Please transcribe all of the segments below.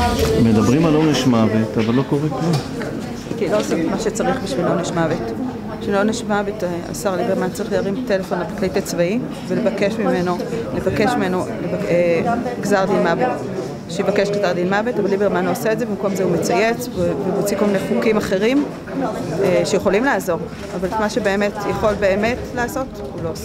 מדברים על עונש מוות, אבל לא קורה כלום. כי לא עושים מה שצריך בשביל עונש מוות. בשביל עונש מוות, השר ליברמן צריך להרים טלפון לפרקליט הצבאי ולבקש ממנו גזר דין מוות. שיבקש גזר דין מוות, אבל ליברמן לא עושה את זה, במקום זה הוא מצייץ ומוציא כל מיני חוקים אחרים שיכולים לעזור. אבל את מה שבאמת יכול באמת לעשות, הוא לא עושה.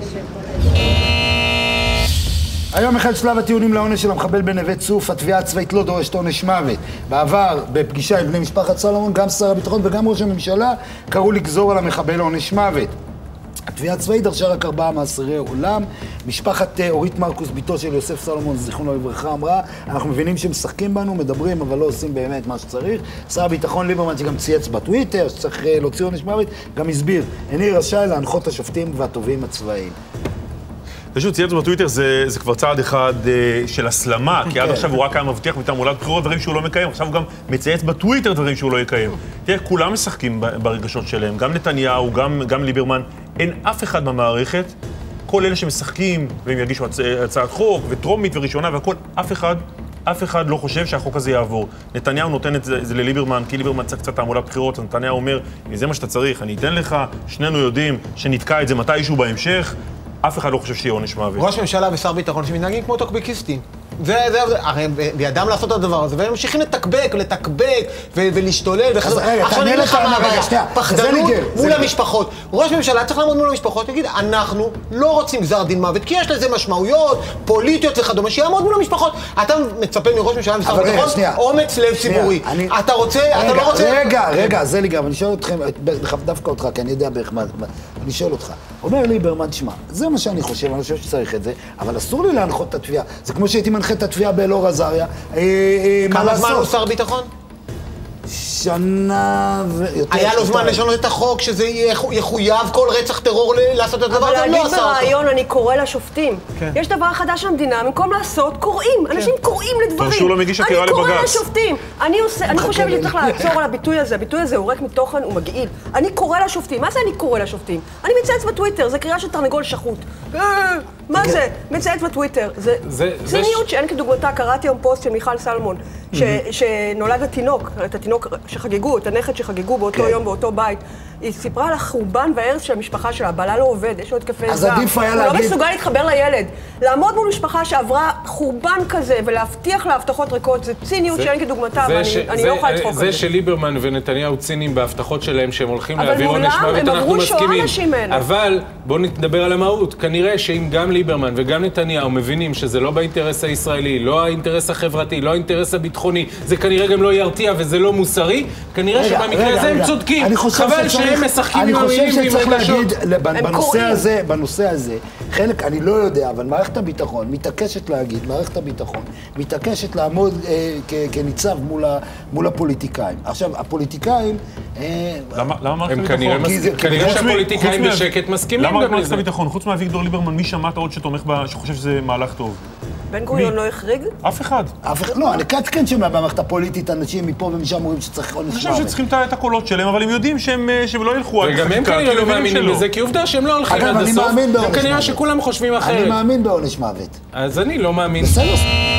היום החל שלב הטיעונים לעונש של המחבל בנווה צוף. התביעה הצבאית לא דורשת עונש מוות. בעבר, בפגישה עם בני משפחת סלומון, גם שר הביטחון וגם ראש הממשלה קראו לגזור על המחבל עונש מוות. התביעה הצבאית דרשה רק 4 מאסרי עולם. משפחת אורית מרקוס, ביתו של יוסף סלומון, זיכרונו לברכה, אמרה, אנחנו מבינים שמשחקים בנו, מדברים, אבל לא עושים באמת מה שצריך. שר הביטחון ליברמן, שגם צייץ בטוויטר, שצריך להוציא עונש מוות, גם הסביר, איני רשאי להנחות את השופטים והתובעים הצבאיים. זה שהוא צייץ בטוויטר זה כבר צעד אחד של הסלמה, כי עד עכשיו הוא רק היה מבטיח מתעמולת בחירות דברים שהוא לא מקיים, עכשיו הוא גם מצייץ בטוויטר דברים שהוא לא יקיים. תראה, כולם משחקים ברגשות שלהם, גם נתניהו, גם ליברמן, אין אף אחד במערכת, כל אלה שמשחקים, והם יגישו הצעת חוק, וטרומית וראשונה והכל, אף אחד לא חושב שהחוק הזה יעבור. נתניהו נותן את זה לליברמן, כי ליברמן צריך קצת תעמולת בחירות, נתניהו אומר, זה מה שאתה צריך, אני אתן לך, שנינו יודעים שנתקע את זה מתישהו בהמשך, אף אחד לא חושב שיהיה עונש מוות. ראש ממשלה ושר ביטחון שמתנהגים כמו טוקבקיסטים. הרי בידם לעשות את הדבר הזה, והם ממשיכים לתקבק ולהשתולל, עכשיו אני לך פחדנות מול המשפחות. ראש ממשלה צריך לעמוד מול המשפחות ולהגיד, אנחנו לא רוצים גזר דין מוות, כי יש לזה משמעויות פוליטיות וכדומה, שיעמוד מול המשפחות. אתה מצפה מראש ממשלה ושר ביטחון, אומץ לב ציבורי. אתה רוצה, אתה לא רוצה... רגע, זה לי גם, אני שואל אתכם, דווקא אותך, כי אני יודע בערך מה, אני שואל אותך. אומר ליברמן, תשמע, זה מה שאני חושב, אני חושב שצריך את זה, אבל אסור לי להנחות את התביעה. זה כמו שהייתי מנחה את התביעה באלאור עזריה. כמה זמן הוא שר ביטחון? שנה ויותר. היה לו זמן לשנות את החוק, שזה יחויב כל רצח טרור לעשות את הדבר הזה, אבל להגיד ברעיון, אני קורא לשופטים. יש דבר חדש למדינה, במקום לעשות, קוראים. אנשים קוראים לדברים. שהוא לא מגיש עתירה לבג"ץ. אני קורא לשופטים. אני חושבת שצריך לעצור על הביטוי הזה. הביטוי הזה הוא ריק מתוכן, הוא מגעיל. אני קורא לשופטים. מה זה אני קורא לשופטים? אני מצייץ בטוויטר, זה קריאה של תרנגול שחוט. מה זה? מצייץ בטוויטר. זה ציניות שאין כדוגמתה. קראתי היום פוסט של מיכל סלמון, שנולד התינוק שחגגו, את הנכד שחגגו באותו יום, באותו בית. היא סיפרה על החורבן וההרס של המשפחה שלה, בעלה לא עובד, יש לו התקפי זעם. הוא לא מסוגל להתחבר לילד. לעמוד מול משפחה שעברה חורבן כזה ולהבטיח לה הבטחות ריקות, זה ציניות שאין כדוגמתה, ואני לא יכולה לצחוק על זה. זה שליברמן ונתניהו ציניים בהבטחות שלהם שהם הולכים להעביר עונש מוות, אנחנו מסכימים. אבל בואו נדבר על המהות. כנראה שאם גם ליברמן וגם נתניהו מבינים שזה לא באינטרס הישראלי, לא האינטרס החברתי, לא האינטרס הביטחוני, זה כנראה גם לא ירתיע וזה לא מוסרי, כנראה שבמקרה הזה הם צודקים. חבל שהם משחקים עם המילים ועם הרגשות. אני חושב שצריך להגיד, בנושא הזה, חלק, אני לא יודע, אבל מערכת הביטחון מתעקשת להגיד, מערכת הביטחון מתעקשת לעמוד כניצב מול הפוליטיקאים. עכשיו, הפוליטיקאים... למה מערכת הביטחון? כנראה שהפוליטיקאים בשקט מסכימים גם לזה. למה מערכת הביטחון? חוץ מאביגדור ליברמן, מי שמעת עוד שתומך שחושב שזה מהלך טוב? בן גוריון לא החריג? אף אחד. לא, אני כן שומע במערכת הפוליטית, אנשים מפה ומשם אומרים שצריך עונש מוות. אני חושב שצריכים את הקולות שלהם, אבל הם יודעים שהם לא ילכו על חקיקה. וגם הם כנראה לא מאמינים בזה, כי עובדה שהם לא הולכים עד הסוף. הם כנראה שכולם חושבים אחרת. אני מאמין בעונש מוות. אז אני לא מאמין. בסדר.